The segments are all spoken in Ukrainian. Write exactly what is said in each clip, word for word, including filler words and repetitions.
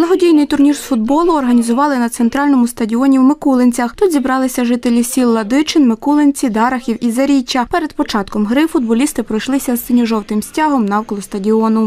Благодійний турнір з футболу організували на центральному стадіоні в Микулинцях. Тут зібралися жителі сіл Ладичин, Микулинці, Дарахів і Заріччя. Перед початком гри футболісти пройшлися з синьо-жовтим стягом навколо стадіону.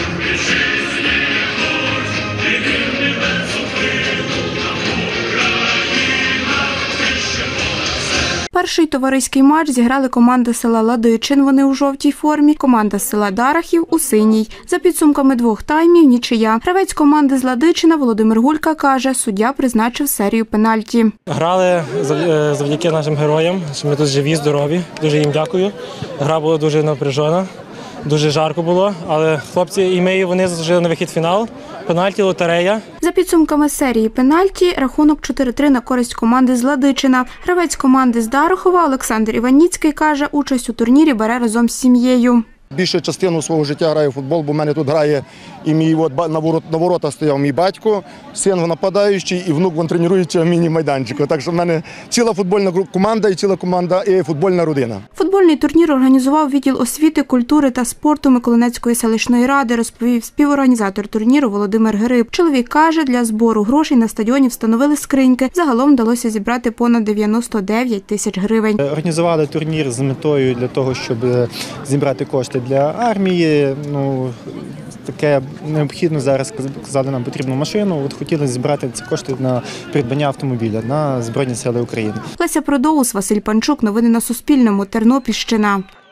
Перший товариський матч зіграли команди села Ладичин, вони у жовтій формі, команда з села Дарахів у синій. За підсумками двох таймів – нічия. Гравець команди з Ладичина Володимир Гулька каже, суддя призначив серію пенальті. Грали завдяки нашим героям, що ми тут живі, здорові. Дуже їм дякую. Гра була дуже напряжена, дуже жарко було, але хлопці і ми, вони зажили на вихід фінал. Пенальті, лотерея. За підсумками серії пенальті, рахунок чотири-три на користь команди з Ладичина. Гравець команди з Дарахова Олександр Іваніцький каже, участь у турнірі бере разом з сім'єю. Більшу частину свого життя граю в футбол, бо в мене тут грає і мій от, на, ворот, на воротах стояв мій батько, син нападаючий і внук він тренується в міні-майданчику. Так що в мене ціла футбольна команда і ціла команда і футбольна родина. Футбольний турнір організував відділ освіти, культури та спорту Миколинецької селищної ради, розповів співорганізатор турніру Володимир Гриб. Чоловік каже, для збору грошей на стадіоні встановили скриньки. Загалом вдалося зібрати понад дев'яносто дев'ять тисяч гривень. Організували турнір з метою для того, щоб зібрати кошти для армії. Ну, таке необхідно зараз, казали, нам потрібну машину. От хотіли зібрати ці кошти на придбання автомобіля на Збройні Сили України. Леся Продоус, Василь Панчук. Новини на Суспільному. Тернопільщина.